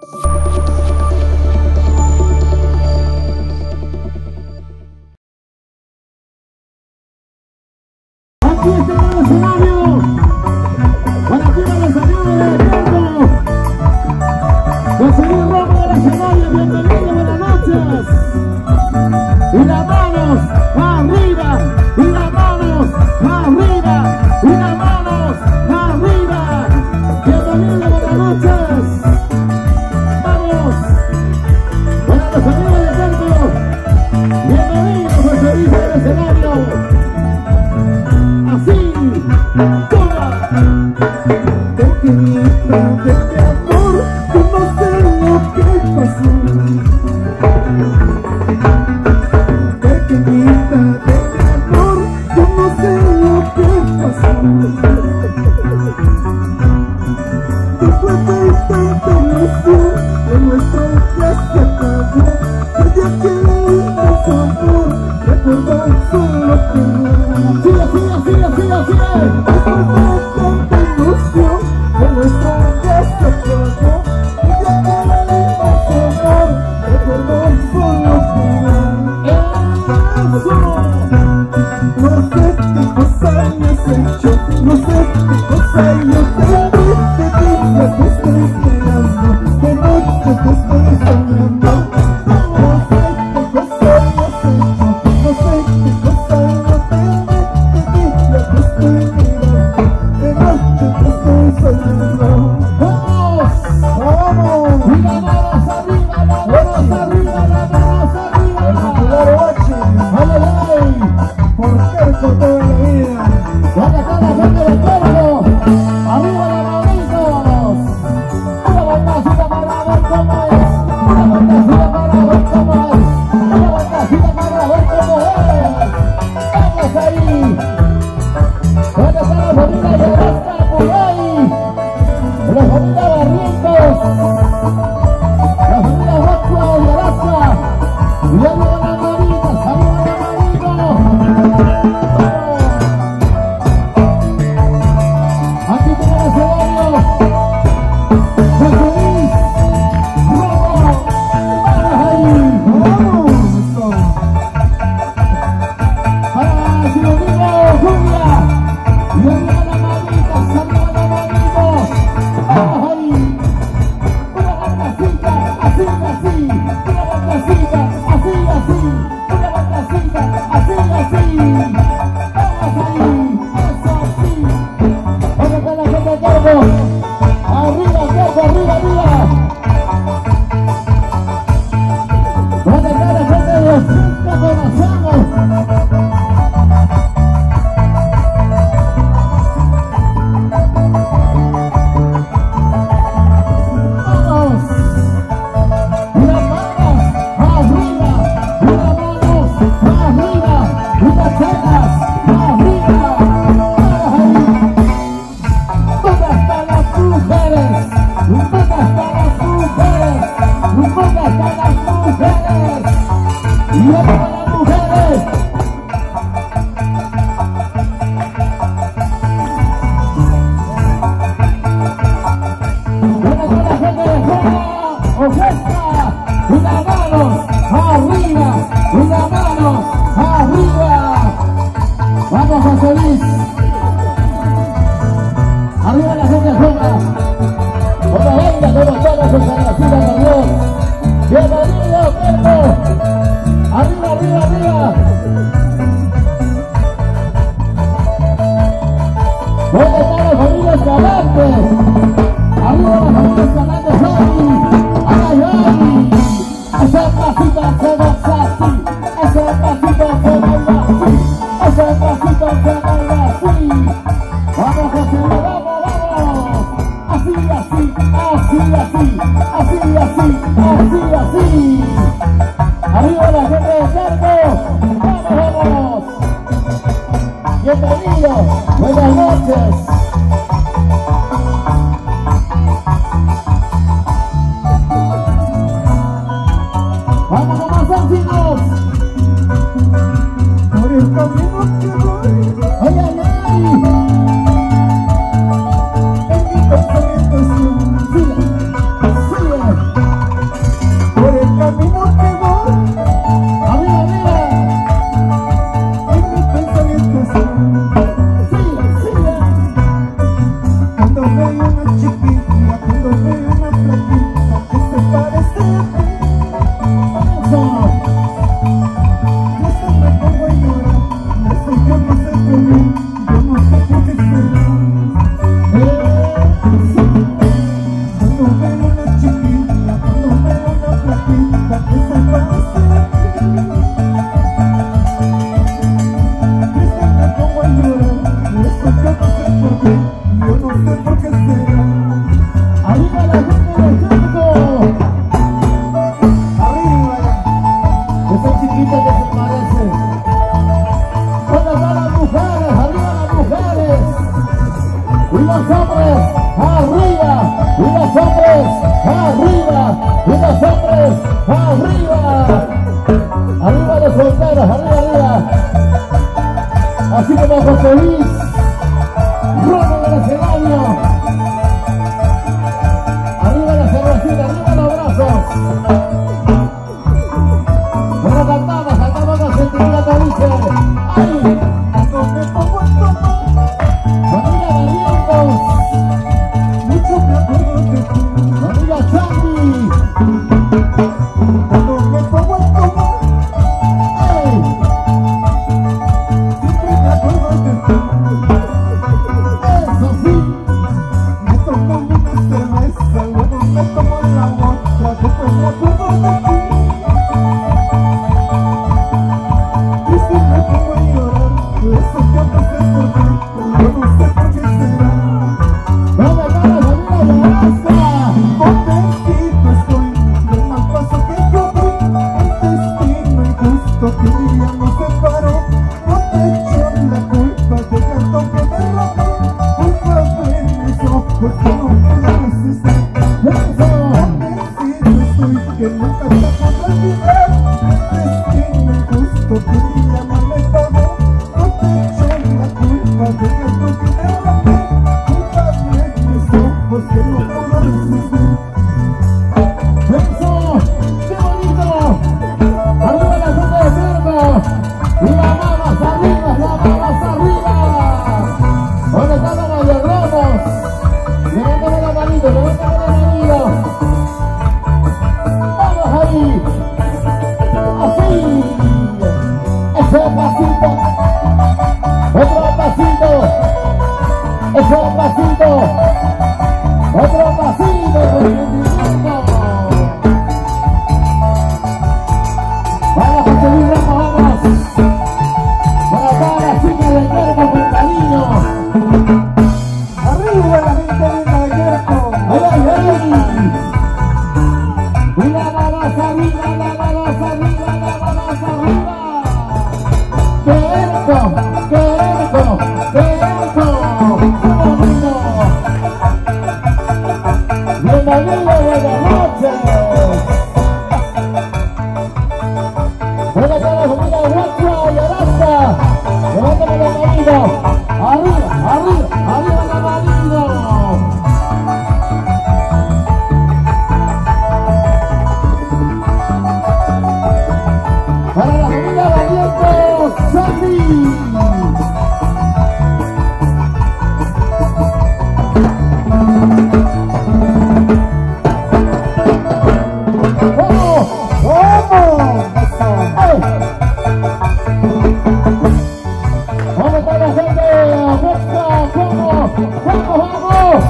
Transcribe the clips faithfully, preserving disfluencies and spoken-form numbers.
Aquí está el escenario. Para aquí va el escenario de Campo. José Luis Romo del escenario. Bienvenido, buenas noches. Y las manos arriba. Y las manos arriba. Y las manos arriba. Bienvenido, buenas noches. Vamos. Buenas noches, amigos de Campo. Bienvenido, José Luis del escenario. Así, toma. Pequeñita de mi amor, tú no sé lo que pasó. Pequeñita de mi amor, tú no sé lo que pasó. Después de tanta emoción, lo nuestro ya se acabó. Desde aquel inmenso amor, recuerdo solo que no. Sigue, sigue, sigue, sigue, sigue. Después de tanta ilusión, lo nuestro ya se acabó. Desde aquel inmenso amor, recuerdo solo que no. No sé qué cosa me has hecho, no sé qué cosa yo te di, te dije que estoy esperando, de noche te estoy soñando. No sé qué cosa me has hecho, no sé qué cosa yo te di, te dije que estoy mirando, de noche te estoy soñando. ¡Vamos! ¡Vamos! Y las manos arriba, las manos arriba, las manos arriba. Claro, Ochi, ¡Ay, ay! por cerco toda la vida. ¿Dónde está la gente del pueblo? ¡Arriba las manitos! Una vueltacita para ver cómo es. Una vueltacita para ver cómo es. Una vueltacita para ver cómo es. ¡Vamos ahí! ¿Dónde está la familia de Alaska? ¡Por ahí! ¡La familia Barrientos! ¡La familia Rockwell de Alaska! ¡Y arriba las manitas! ¡Arriba las manitos! Aquí tenemos el escenario. José Luis Romo. Vamos ahí. ¡Vamos! Para su amigo Julia. Y arriba las manitas, arriba las manitos. Vamos ahí. Una vueltacita, así, así. Una vueltacita, así, así. Una vueltacita, así, así. Vamos ahí. Eso sí. ¿Dónde está la gente de Cargo? Arriba, Cargo, arriba, arriba. ¿Dónde está la gente de los cinco corazones? Vamos. Y las manos arriba. Y las manos arriba. Y las tetas arriba. Vamos ahí. ¿Dónde están las mujeres? ¿Dónde están las mujeres? ¿Dónde están las mujeres? Y arriba las mujeres. ¿Dónde está la gente de fuera? Orquesta. Y las manos arriba. Y las manos arriba. Vamos, José Luis. Arriba la gente juega, como venga, como todos sus agradecidos a Dios. Bienvenido, Pedro. Arriba, arriba, arriba. ¿Dónde están las familias Galantes? Arriba las familias Galantes, ay, ay, ay. Ese pasito se danza así, ese pasito se baila así, ese pasito se baila así. Vamos, José Luis, vamos, vamos. Así, así, así, así, así, así, así, así. Arriba la gente de Cargo. Vamos, vamos. Bienvenido. Buenas noches. Vamos a avanzar, chicos. Por el camino que voy, Ay, ay, ay. en mi pensamiento es un Sigue, sigue. una chiquilla, dándome una platita que se parece a ti. Triste me pongo a llorar, eso yo no sé por qué, yo no sé por qué será. Arriba la gente del circo. Arriba ya. Esa chiquita que se parece. ¿Dónde están las mujeres? Arriba las mujeres. Y los hombres, arriba. Y los hombres, arriba. Y los hombres, arriba. Arriba los solteros, arriba, arriba. Así como José Luis Romo del escenario. Arriba la cervecita, arriba los brazos. Bueno, cantamos, cantamos con sentimiento, dice. ¡Ay! No me pongo a tomar, Familia Barrientos, mucho me acuerdo de ti. familia Chandy. Cuando me pongo a tomar, ¡Ay! siempre me acuerdo de ti. Eso sí. Me tomo una cerveza, luego me tomo la otra, después me acuerdo de ti. Y si me pongo a llorar, eso yo no sé por qué, yo no sé por qué será. ¿Dónde está la familia Yarasca? Contentito estoy, del mal paso que yo doy, el destino injusto que un día nos separó. No te echo la culpa del canto que me robó, culpable en mis ojos que no pude resistir. Eso. Convencido estoy que nunca te podré olvidar, destino injusto que un día no me pagó. No te echo la culpa del canto que me robó, culpable en mis ojos que no pude resistir. Eso. ¡Qué bonito! Arriba la gente de circo. Y las mamas arriba, las mamas arriba. ¿Dónde están los mayordomos? Levántame la manito, levántame la manito. Vamos ahí. Así. Ese pasito. Otro pasito. Ese pasito. Otro pasito con sentimiento. Vamos, José Luis Ramos, vamos. Para todas las chicas del cuerpo con cariño. Arriba la gente de Nayarco. ¡Ay, ay, ay! Y la manos arriba, la manos arriba, la manos arriba. ¡Qué erco! ¡Qué erco! ¡Qué erco! ¡Qué bonito! Bienvenido, buenas noches. Buenas tardes, familia de Huacho y Alaska. Levántame la manito. Arriba, arriba, arriba la manito. Para la familia Barrientos, Sandy. ¡Vamos! ¡Vamos! ¡Ay! ¿Dónde está la gente? ¡Busca! ¡Vamos! ¡Vamos, vamos!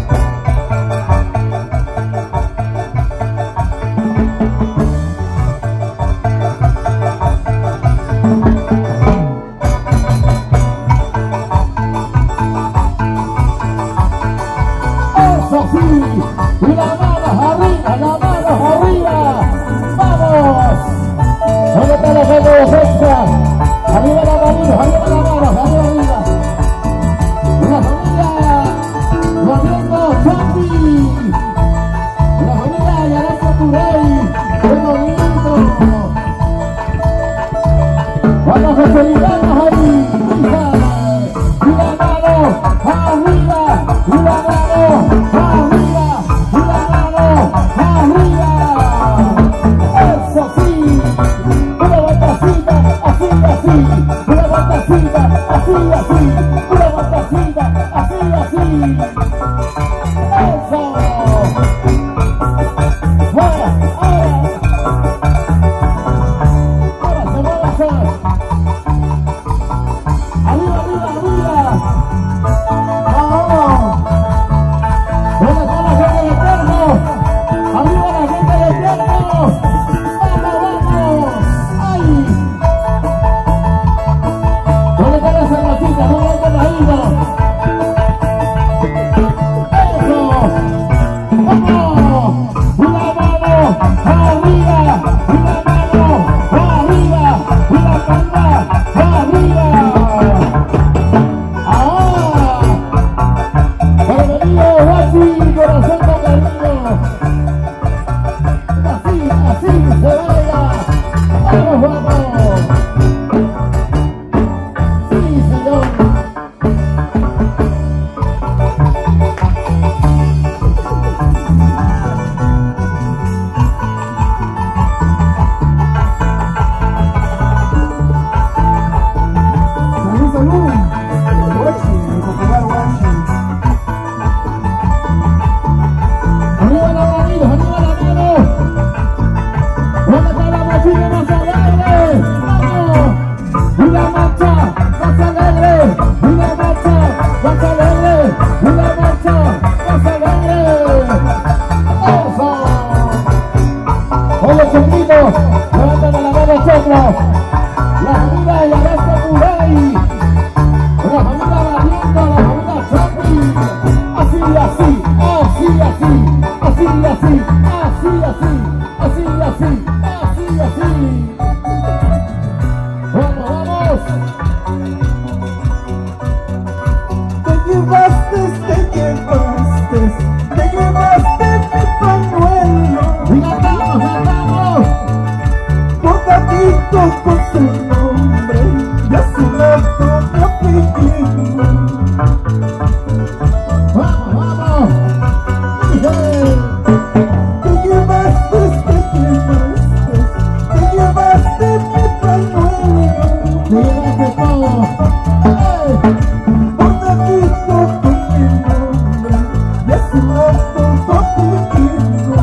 ¡Eso sí! ¡Y las manos arriba! ¡Las manos arriba! ¡Vamos! ¿Dónde está la gente de Sexta? ¡Arriba las manos! ¡Arriba las manos! ¡Arriba, arriba! ¡Y la familia Barrientos Chandy! ¡Y la familia Yarasca Turey! ¡Qué bonito! ¡Vamos a celebrarnos ahí! ¡Hija! ¡Y la mano arriba! ¡Y la mano arriba! ¡Y la mano arriba! ¡Eso sí! ¡Una vueltacita! ¡Así, así! ¡Una vueltacita! ¡Así, así! ¡Una vueltacita! ¡Así, así! ¡Eso! ¡Ahora! ¡Ahora! ¡Ahora! ¡Muévase, muévase! Raulito, levántame la mano, Choclo. La familia de Yarasta Muray. La familia Valiendo, la familia Chapi. Así, así, así, así, así, así, así, así, así, así, así, así. Vamos, vamos. Te llevaste, te llevaste, te llevaste mi pañuelo. Y cantamos, cantamos. Bordadito con su nombre y a su lado mi apellido. Vamos, vamos. Yeah. Te llevaste, te llevaste, te llevaste mi pañuelo. Te llevaste todo. Hey. Bordadito con mi nombre y a su lado mi apellido.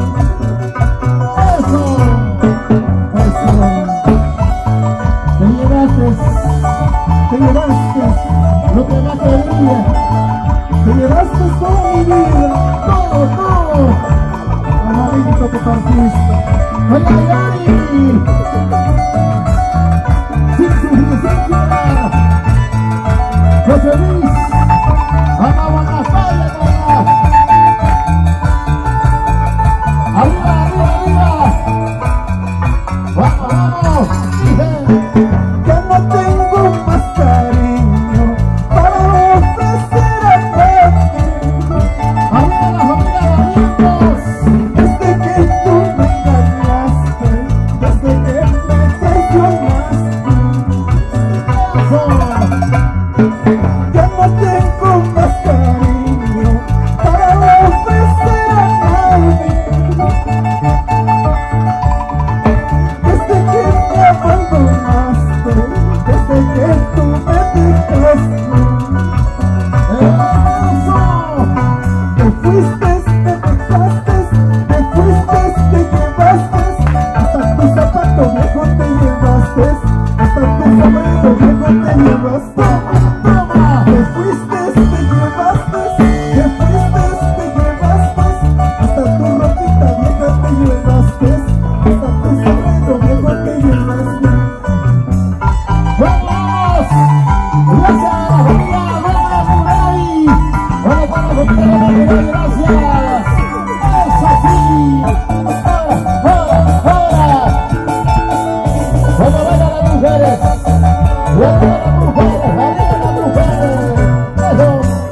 Eso. Eso. Te llevaste Te llevaste, lo que más quería. te llevaste toda mi vida. Todo, todo. Amarito te partiste. Ay, ay, ay. Sin suficiencia. José Luis. Vamos a la falla, papá. Arriba, arriba, arriba. Vamos, vamos. Ya no tengo más cariño para ofrecer a nadie. Arriba la familia Valientos. Desde que tú me engañaste, desde que me traicionaste. Eso. Ya no tengo más cariño para ofrecer a nadie. Desde que me abandonaste, desde que tú me dejaste. Eso. Te fuiste, te dejaste, te fuiste, te llevaste, hasta tu zapato viejo te llevaste, hasta tu sombrero viejo te llevaste. Toma. Te fuiste, te llevaste, te fuiste, te llevaste, hasta tu ropita vieja te llevaste, hasta tu sombrero viejo te llevaste. ¡Vamos! ¡Gracias! ¡Familia! ¡Vamos, Muray! ¡Vamos para la familia Muray! ¡Gracias! ¡Eso sí! ¡Ahora, ahora, ahora! ¡Vamos a ver a las mujeres! ¡Vamos a ver a las mujeres! ¡Arriba las mujeres! ¡Eso!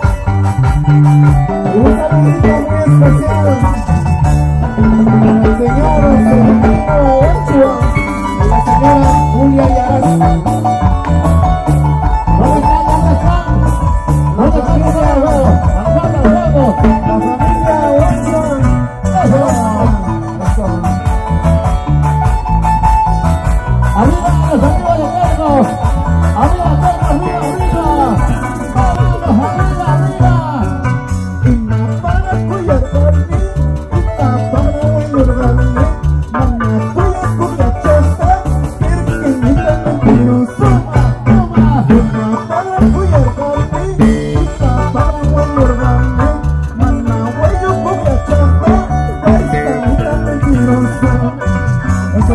Y un saludito muy especial al señor Sergio Ochoa y la señora Julia Yarasta. ¿Dónde están? ¿Dónde están? ¿Dónde están los juegos? ¡Al juego, al juego! La familia Ochoa. ¡Eso! Eso. ¡Arriba los amigos de Terno! ¡Arriba, Terno! ¡Arriba, arriba! ¡Vamos, arriba, arriba! Ina para cuidarme, ina para cuidarme, mana kuya kuya chasa, pequeñita mentirosa. ¡Toma! Ina para cuidarme, ina para cuidarme, mana kuya kuya chasa, pequeñita mentirosa. Eso.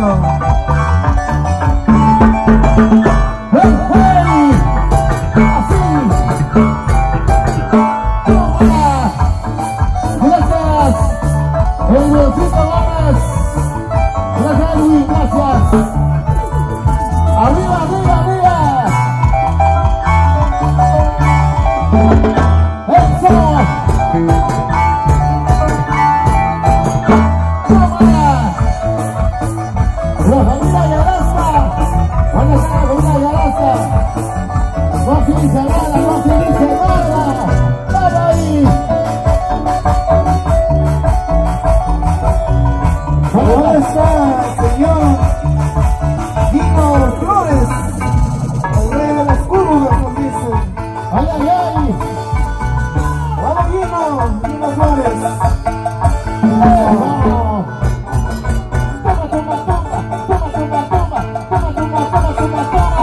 ¡Hey, hey! ¡Así! ¡Toma! ¡Gracias! ¡Edwardcito Gómez! ¡Gracias, Edwin! ¡Gracias! ¡Arriba, arriba, arriba! ¡Eso! ¡Toma! ¡La familia Yarasta! ¿Dónde está la familia Yarasta? ¡No utilice nada! ¡No utilice nada! ¡Vamos ahí! ¿Dónde está el señor Dino Flores? El rey de las curvas, nos dice. ¡Ay, ay, ay! Vamos, Dino, Dino Flores. ¡Eso! ¡Toma, toma, toma! ¡Toma, toma, toma! ¡Toma, toma, toma, toma, toma!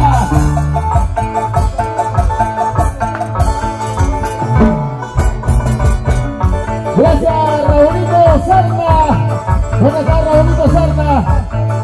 Gracias, Raulito Serna. ¿Dónde está Raulito Serna?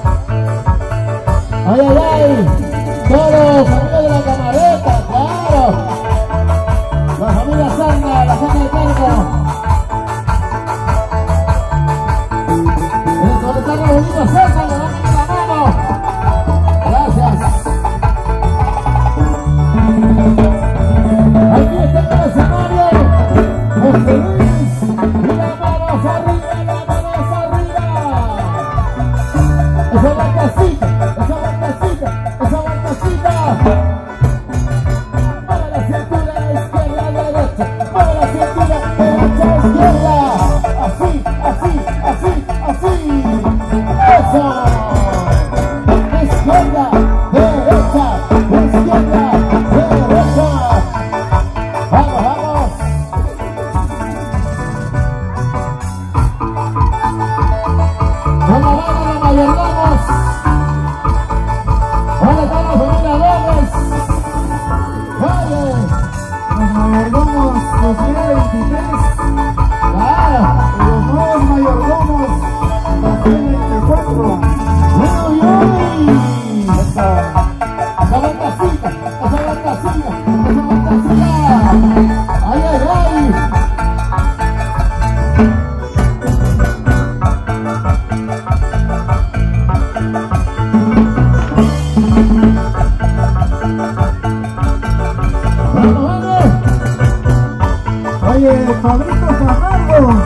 nosotros amargo.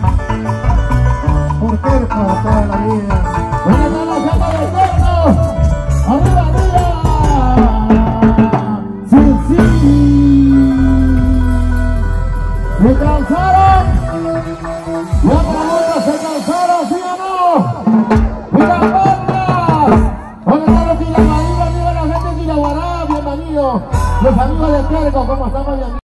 Portero para toda la vida. ¿Dónde está la gente del Terno? ¡Arriba, arriba! ¡Sí, sí! ¿Se cansaron? La pregunta, ¿se cansaron, sí o no? ¡Mira, bandas! ¿Dónde están los Quillamarín? ¡Arriba la gente de Quillaguará! ¡Bienvenidos! Los amigos del Terno, ¿cómo estamos?